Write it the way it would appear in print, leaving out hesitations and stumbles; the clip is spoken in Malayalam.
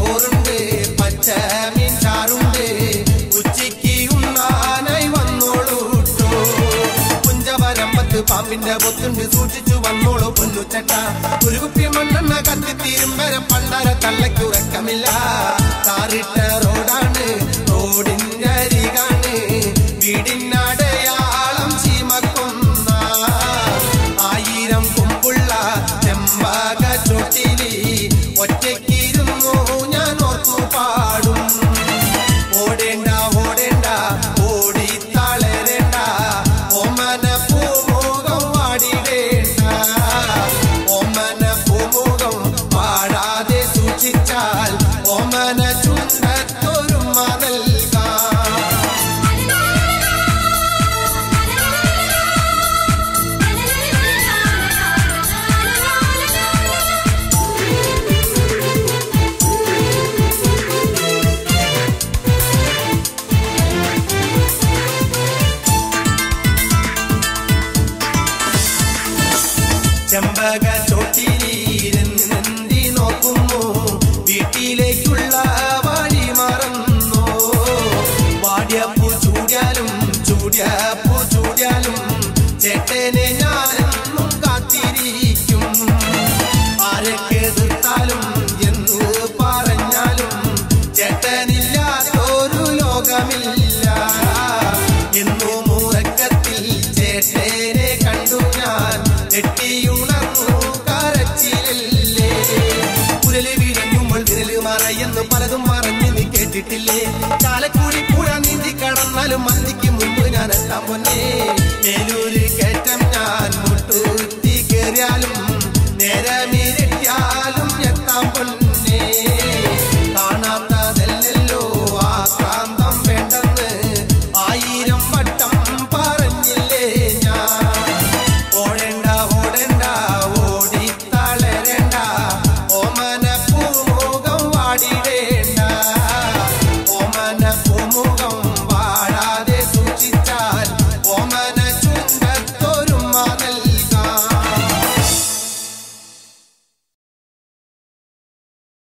ചോറുണ്ട് പച്ചമീൻ ചാറുണ്ട് ഉച്ചയ്ക്ക് ഉണ്ണാനായി വന്നോളൂട്ടോ കുഞ്ചവരമ്പത്ത് പാമ്പിന്റെ പൊത്തുണ്ട് സൂക്ഷിച്ചു വന്നോളൂ പൊന്നുച്ചട്ട ഒരു കുപ്പി മണ്ണെണ്ണ കത്തിത്തീരും വരെ പണ്ടര തള്ളയ്ക്കുറക്കമില്ല താറിട്ട റോഡാണ് റോഡിന്റെ അരികാണ് വീടിനടയാളം ചീമക്കൊന്ന 1000 കൊമ്പുള്ള ചെമ്പക ചോട്ടിലി ഒറ്റയ്ക്കിരുന്നു ഞാൻ ഓർത്തു പാടും ഓടേണ്ട ഓടേണ്ട ഓടി തളരേണ്ട ഓമന പൂമുഖം വാടിടേണ്ട ഓമന പൂമുഖം പാടാതെ സൂക്ഷിച്ചാൽ ഓമന ചുണ്ടത്തൊരുമ നൽകാം ചെമ്പക ചോട്ടിലിരുന്നി നോക്കുന്നു വീട്ടിലേക്കുള്ള വഴി മറന്നു വാടിയപ്പൂ ചൂടിയാലും ചൂടിയപ്പൂ ചൂടിയാലും ചേട്ടനെ ഞാനെന്നും കാത്തിരിക്കും ആരൊക്കെ എതിർത്താലും എന്ന് പറഞ്ഞാലും ചേട്ടനില്ലാത്തൊരു ലോകമില്ല എന്നും ഉറക്കത്തിൽ ചേട്ടനെ കണ്ടു ഞാൻ െട്ടിയുണർന്നു കരച്ചിലല്ലേ കുരല് വീഴങ്ങുമ്പോൾ വിരല് മറയെന്ന് പലതും മറഞ്ഞ് നീ കേട്ടിട്ടില്ലേ ചാലക്കുടി പുഴ നീന്തി കടന്നാലും മന്തിക്ക് മുമ്പ് ഞാൻ എത്താൻ പൊന്നേ മേലൂര് കയറ്റം ഞാൻ മുട്ടുത്തി കയറിയാലും